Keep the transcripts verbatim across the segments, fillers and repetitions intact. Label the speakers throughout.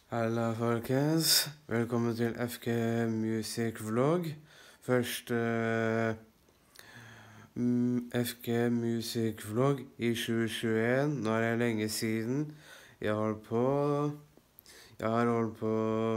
Speaker 1: Halla folkens, velkommen til F K Music Vlog. Først uh, F K Music Vlog i tjue tjueen. Nå er det lenge siden. Jeg holdt på Jeg har holdt på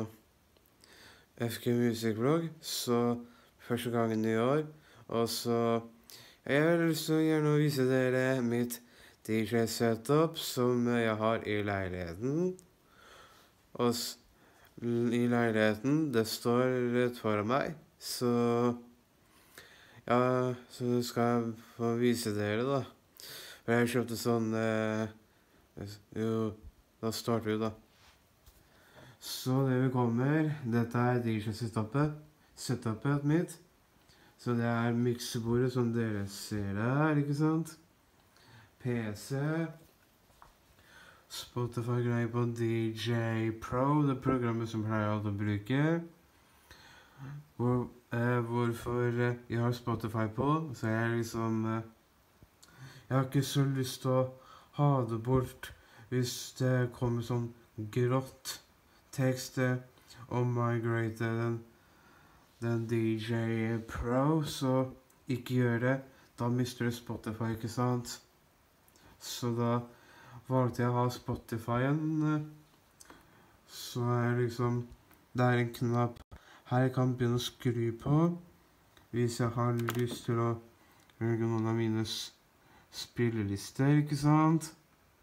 Speaker 1: F K Music Vlog, så første gangen i år. Og så jeg har lyst til å gjerne vise dere mitt D J-setup som jeg har i leiligheten. Og i leiligheten, det står rett foran meg, så ja, så skal jeg få vise dere da. For jeg kjøpte sånn, eh, jo, da starter vi da. Så det vi kommer, dette er D J-setupet, setupet mitt. Så det er miksebordet som dere ser der, ikke sant? P C. Spotify-greier på D J Pro, det programmet som pleier alt å bruke. Hvor, eh, hvorfor eh, jeg har Spotify på, så er jeg liksom... Eh, jeg har ikke så lyst til å ha det bort hvis det kommer sånn grått tekst om migrate den, den D J Pro, så ikke gjør det. Da mister du Spotify, ikke sant? Så da valgte jeg å ha Spotify-en, så er liksom, det er en knapp her jeg kan begynne å skru på, hvis jeg har lyst til å høre noen av mine spillelister, ikke sant?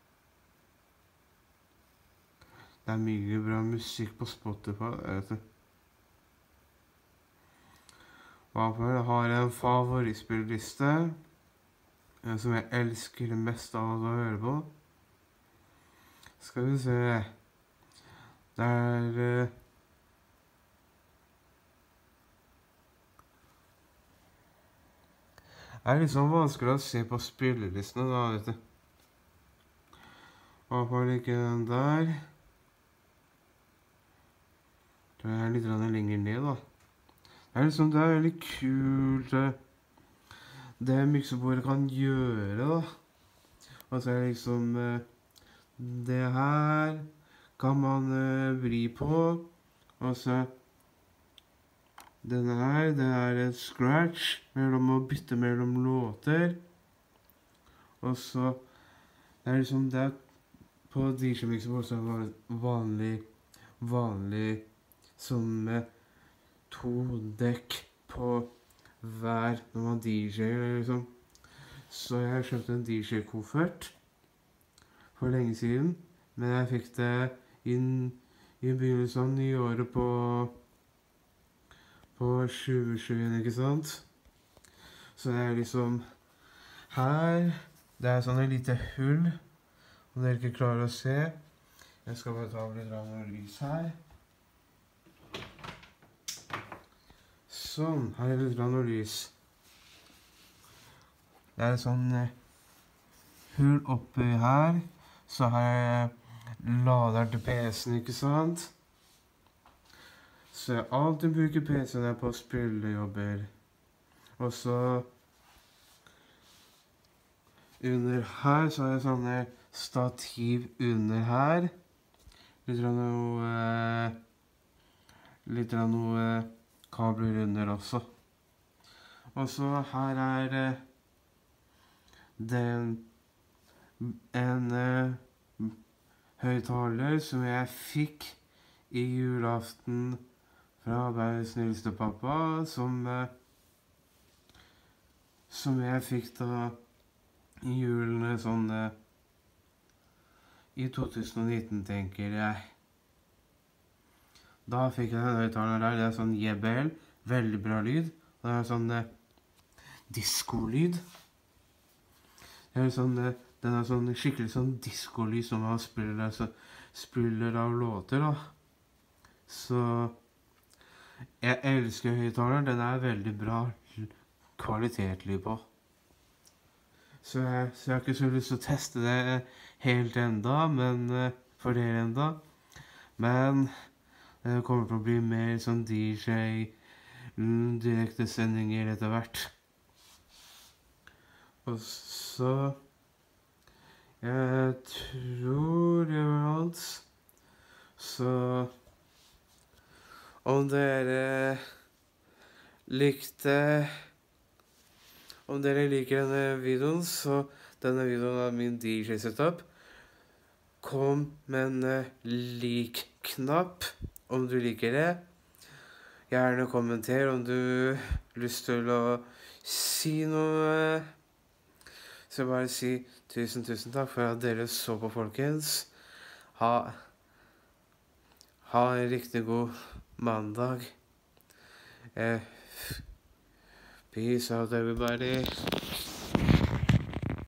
Speaker 1: Det er mye bra musikk på Spotify, vet du. Hvorfor jeg har en favorittspilleliste, som jeg elsker mest av å høre på. Skal vi se, det er, uh, det er liksom vanskelig å se på spillelistene da, vet du. Hvorfor ikke den der? Det er litt lenger ned da. Det er liksom, det er veldig kult, det miksebordet kan gjøre da. Og så er det liksom... Uh, Det her kan man uh, vri på, og så denne her, det er et scratch mellom å bytte mellom låter, og så det er liksom det på D J-mixen også var vanlig, vanlig sånn med to dekk på hver når man D J liksom. Så jeg har kjøpt en D J-koffert for lenge siden, men jeg fikk det inn i begynnelsen av nyåret på på tjue tjueen, ikke sant? Så det er liksom her, det er sånn et lite hull, om dere ikke klarer å se. Jeg skal bare ta litt av noe lys her. Sånn, her er litt av noe lys. Det er sånn hull oppi her. Så har jeg lader til P C-en, ikke sant? Så jeg alltid bruker P C-en på spillejobber. Og så under her så har jeg sånne stativ under her. Litt av noe, litt av noe kabler under også. Og så her er den en uh, høyttaler som jeg fikk i julaften fra verdens snilleste pappa, som, uh, som jeg fikk da i julene sånn uh, i to tusen nitten, tenker jeg. Da fikk jeg den høyttaleren der, det er sånn J B L, veldig bra lyd, og det er sånn uh, disco-lyd. Det er sånn uh, Den er sånn skikkelig sånn disco-lyd som man spiller, altså, spiller av låter da. Så jeg elsker høyttaleren, den er veldig bra kvalitetlig på. Så jeg, så jeg har ikke så lyst til å teste det helt enda, men for dere enda. Men det kommer til å bli mer sånn D J, direkte sendinger etter hvert. Og så... Jeg tror det var alt. Så om dere likte Om dere liker denne videoen, så denne videoen av min D J-setup, kom med en eh, lik-knapp om du liker det. Gjerne kommenter om du har lyst til å si noe. Så bare si tusen, tusen takk for at dere så på, folkens. Ha, ha en riktig god mandag. Eh, peace out, everybody.